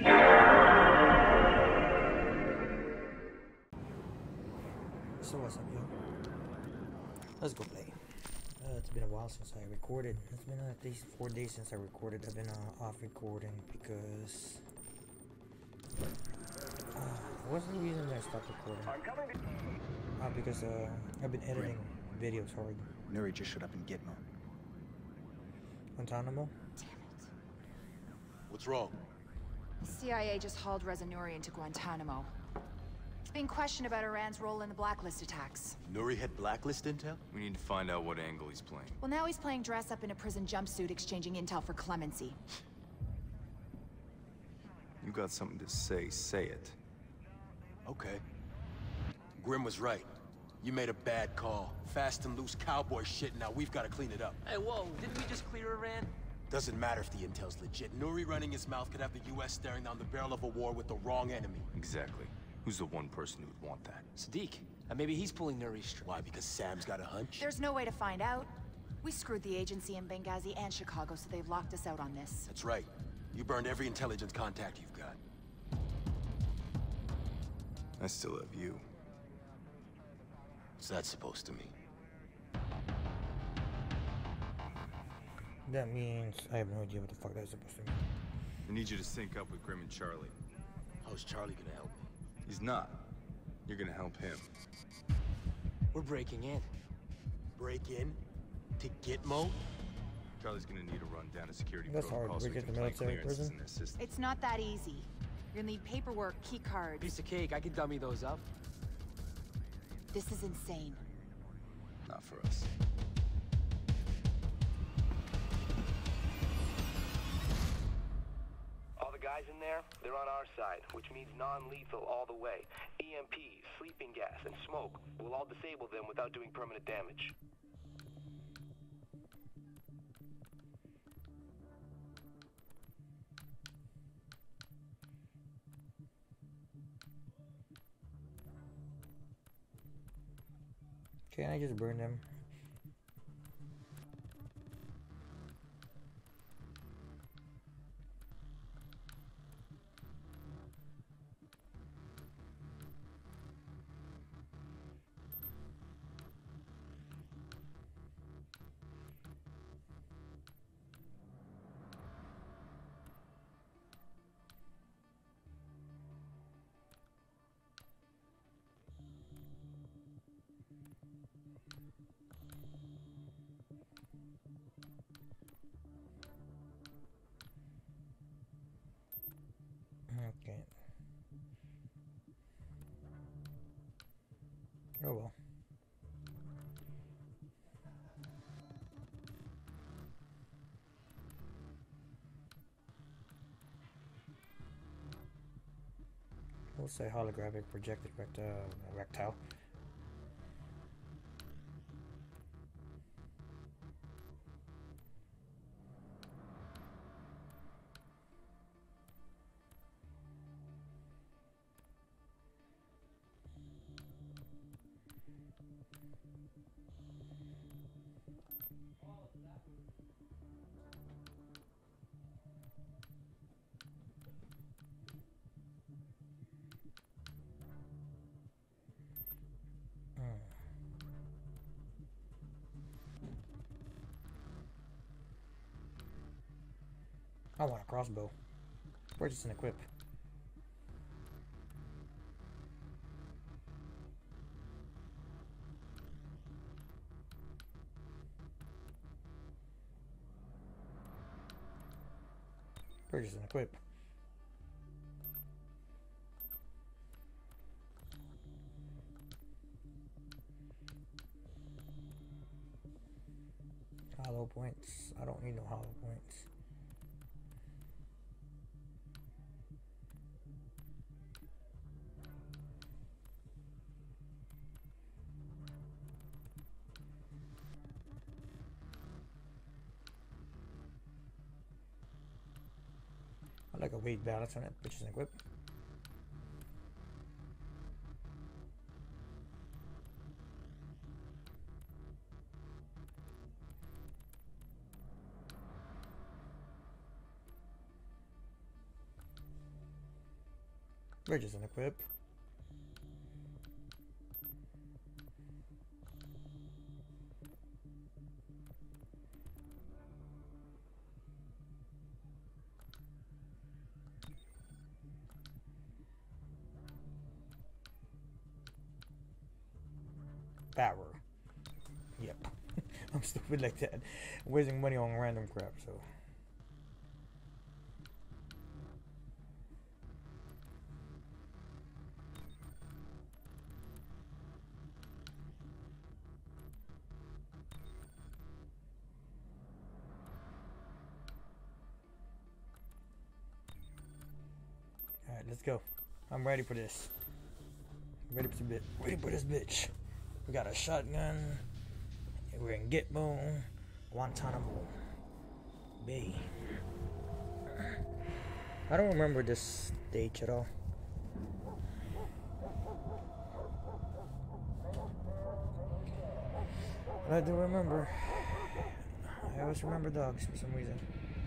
So what's up, yo? Let's go play. It's been a while since I recorded. It's been at least 4 days since I recorded. I've been off recording because what's the reason I stopped recording? Because I've been editing videos hard. Nuri just showed up in Gitmo. Guantanamo? Damn it. What's wrong? The CIA just hauled Reza Nouri into Guantanamo. He's being questioned about Iran's role in the Blacklist attacks. Nuri had Blacklist intel? We need to find out what angle he's playing. Well, now he's playing dress up in a prison jumpsuit, exchanging intel for Clemency. You got something to say it. Okay. Grim was right. You made a bad call. Fast and loose cowboy shit, now we've got to clean it up. Hey, whoa, didn't we just clear Iran? Doesn't matter if the intel's legit. Nuri running his mouth could have the US staring down the barrel of a war with the wrong enemy. Exactly. Who's the one person who would want that? Sadiq. Maybe he's pulling Nuri's string. Why, because Sam's got a hunch? There's no way to find out. We screwed the agency in Benghazi and Chicago, so they've locked us out on this. That's right. You burned every intelligence contact you've got. I still have you. What's that supposed to mean? That means I have no idea what the fuck that's supposed to mean. I need you to sync up with Grim and Charlie. How's Charlie gonna help me? He's not. You're gonna help him. We're breaking in. Break in? To Gitmo? Charlie's gonna need to run down a security That's protocol hard. so We he get can the plant military clearances prison. in their system. It's not that easy. You're gonna need paperwork, key cards. Piece of cake, I can dummy those up. This is insane. Not for us. All the guys in there, they're on our side, which means non-lethal all the way. EMP, sleeping gas, and smoke will all disable them without doing permanent damage. Can I just burn them? Okay. Oh well. We'll say holographic projected rectile. I want a crossbow. Purchase and equip. Purchase and equip. Hollow points. I don't need no hollow points. I like a weight balance on it, which is equipped. Bridges and equip. Power. Yep. I'm stupid like that. I'm wasting money on random crap, so. Alright, let's go. I'm ready for this. Ready for this bitch. We got a shotgun. We're in Gitmo, Guantanamo Bay. I don't remember this stage at all. But I do remember. I always remember dogs for some reason.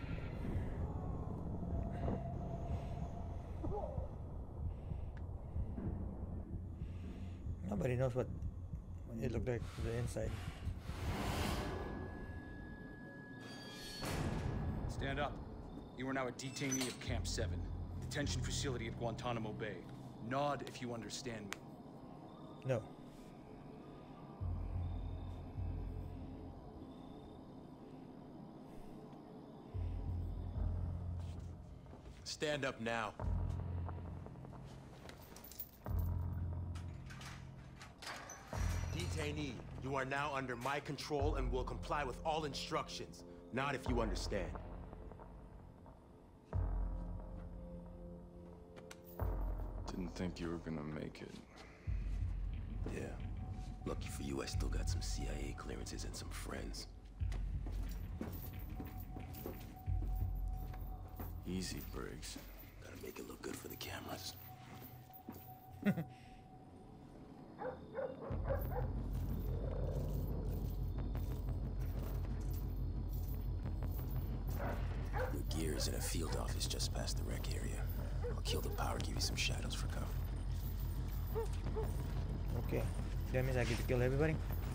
Nobody knows what it looked like from the inside. Stand up. You are now a detainee of Camp 7, detention facility at Guantanamo Bay. Nod if you understand me. No. Stand up now. Detainee, you are now under my control and will comply with all instructions. Not if you understand. Didn't think you were gonna make it. Yeah. Lucky for you, I still got some CIA clearances and some friends. Easy, Briggs. Gotta make it look good for the cameras. Your gear is in a field office just past the rec area. I'll kill the power, give you some shadows for cover. Okay. That means I get to kill everybody?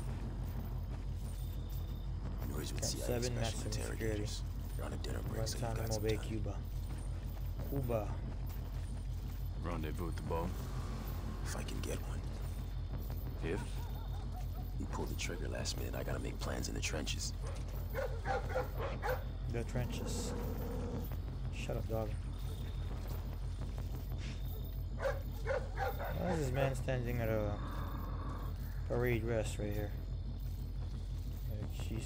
Yours with Camp CIA 7, special maximum security. interrogators. You're on a dinner break, so you got Guantanamo some Bay, time. Cuba. Cuba. Rendezvous at the boat. If I can get one. If? You pulled the trigger last minute. I gotta make plans in the trenches. The trenches. Shut up, dog. Why is this man standing at a parade rest right here? Like she's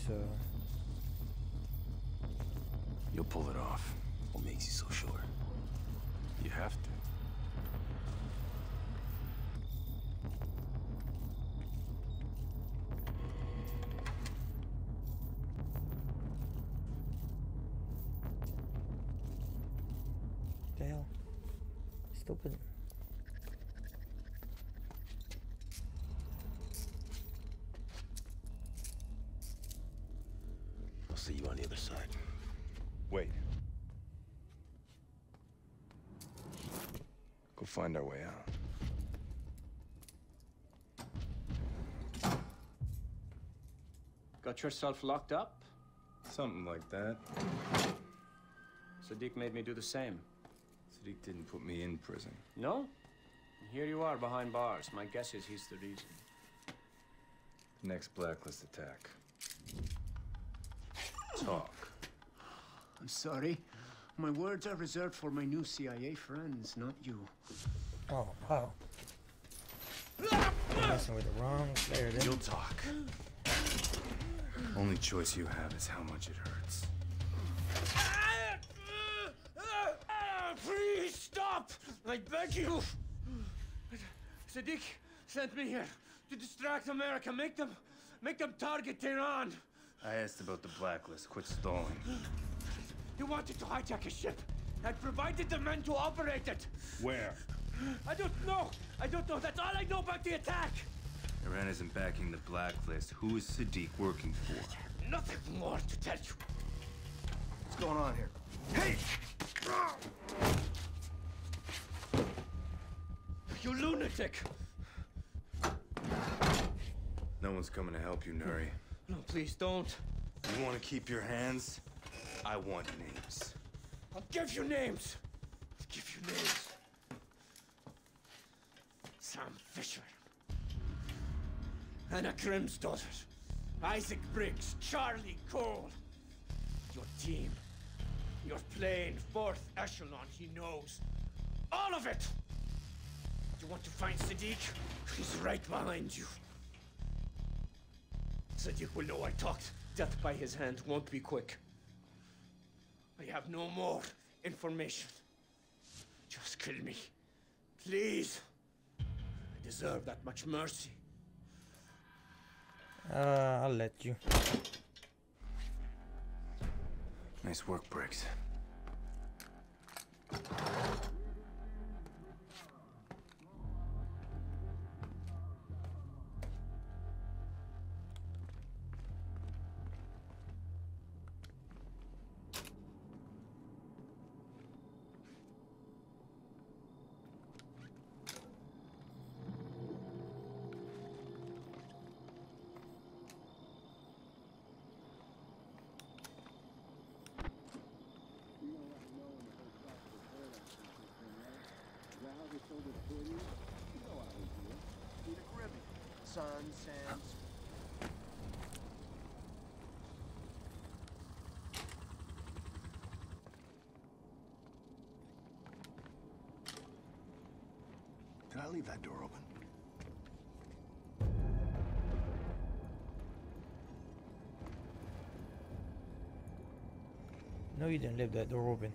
You'll pull it off. What makes you so sure? You have to. What the hell? Stupid. I'll see you on the other side. Wait. Go find our way out. Got yourself locked up? Something like that. Sadiq made me do the same. Sadiq didn't put me in prison. No? Here you are behind bars. My guess is he's the reason. The next Blacklist attack. Talk. I'm sorry. My words are reserved for my new CIA friends, not you. Oh, wow. Messing with the wrong player then. You'll talk. Only choice you have is how much it hurts. Please stop! I beg you! Sadiq sent me here to distract America. Make them target Tehran. I asked about the Blacklist. Quit stalling. You wanted to hijack a ship and provided the men to operate it. Where? I don't know. That's all I know about the attack. Iran isn't backing the Blacklist. Who is Sadiq working for? Nothing more to tell you. What's going on here? Hey! lunatic! No one's coming to help you, Nuri. No, please don't. You want to keep your hands? I want names. I'll give you names. I'll give you names. Sam Fisher. Anna Grimm's daughter. Isaac Briggs. Charlie Cole. Your team. You're playing fourth echelon, he knows. All of it! You want to find Sadiq? He's right behind you. Sadiq will know I talked. Death by his hand won't be quick. I have no more information. Just kill me. Please. I deserve that much mercy. I'll let you. Nice work, Briggs. Sun, sands. Did I leave that door open? No, you didn't leave that door open.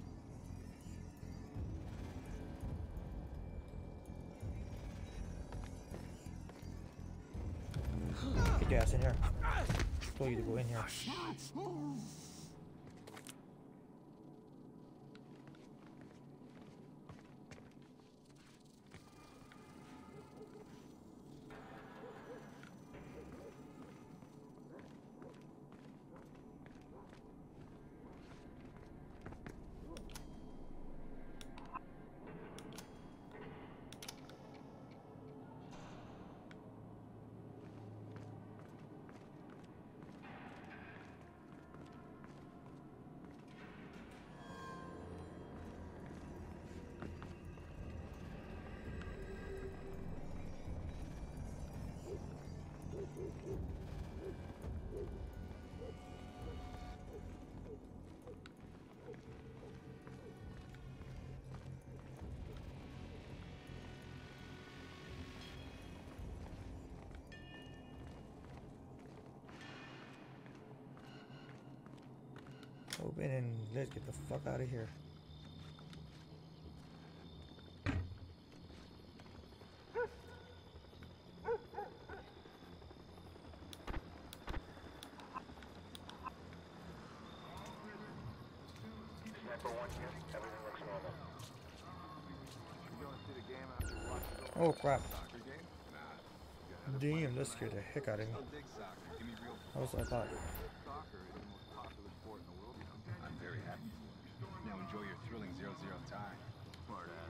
Get your ass in here. I told you to go in here. Open and let's get the fuck out of here. Oh crap. Damn, that scared the heck out of me. That was what I thought. I'm very happy. Now enjoy your thrilling 0-0 tie. Smart ass.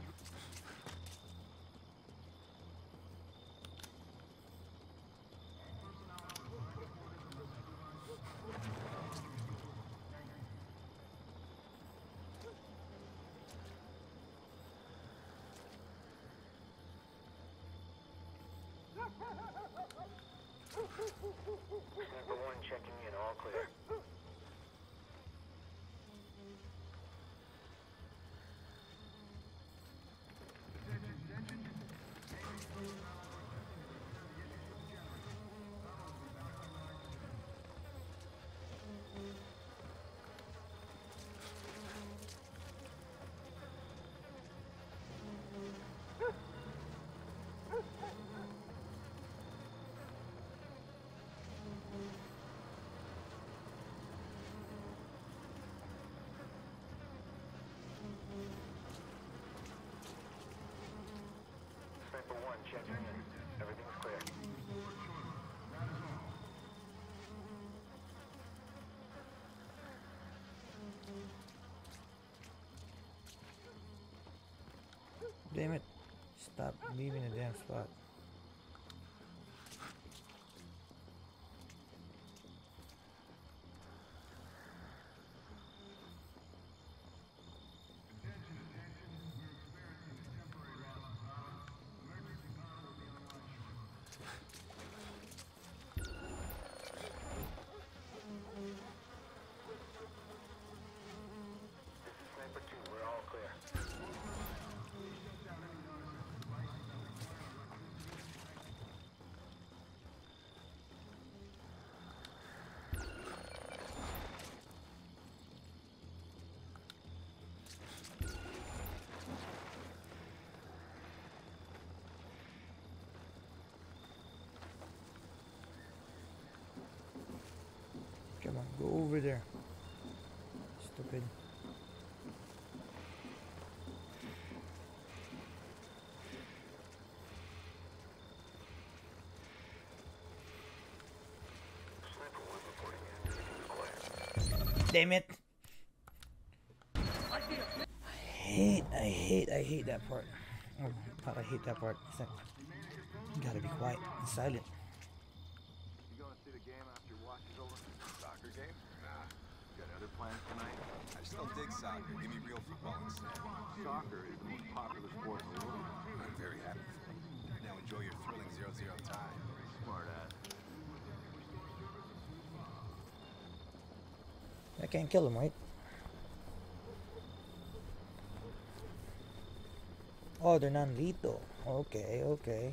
Number 1 checking in, all clear. Sniper 1 checking in. Everything's clear. Damn it. Stop leaving the damn spot. Come on, go over there. Stupid. Damn it. I hate that part. Oh, God, I hate that part. It's like, you gotta be quiet and silent. You going to see the game after your watch is over? Soccer game? Nah. You got other plans tonight? I just don't dig soccer. Give me real football instead. Soccer is the most popular sport in the world. I'm very happy for you. Now enjoy your thrilling 0-0 tie. Smart ass. I can't kill him, right? Oh, they're non-lethal. Okay, okay.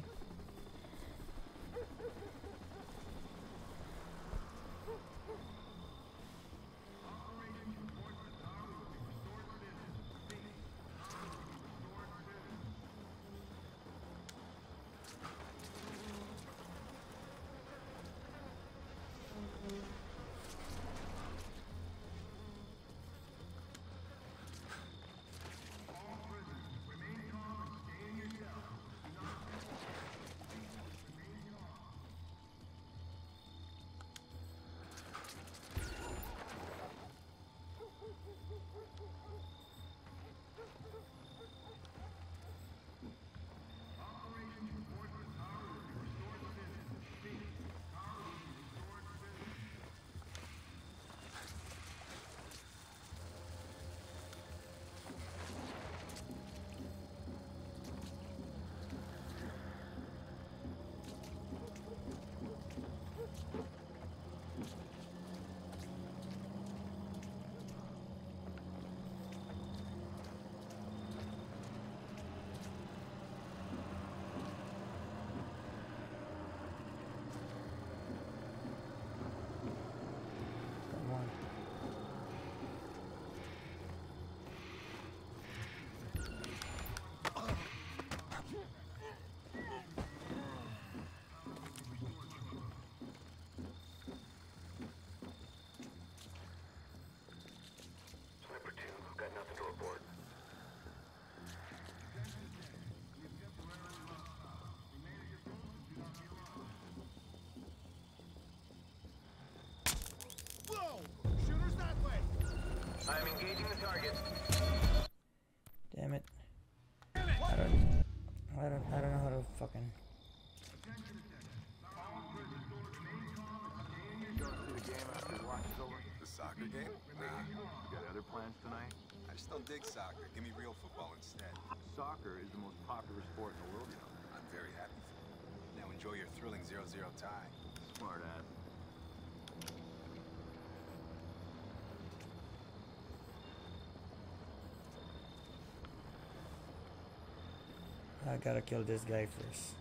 I'm engaging the target. Damn it. I don't know how to fucking. You going to see the game after your watch is over? The soccer game? Nah. You got other plans tonight? I just don't dig soccer. Give me real football instead. Soccer is the most popular sport in the world, you know. I'm very happy for you. Now enjoy your thrilling 0-0 tie. Smart ass. I gotta kill this guy first.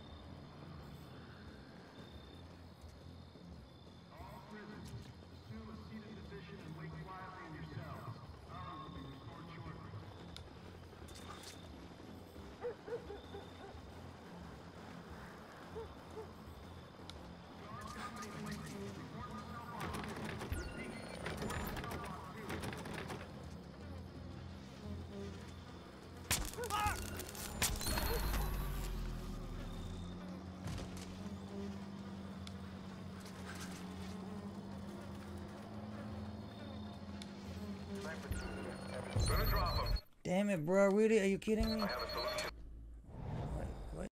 Damn it, bro. Really? Are you kidding me? I have a solution.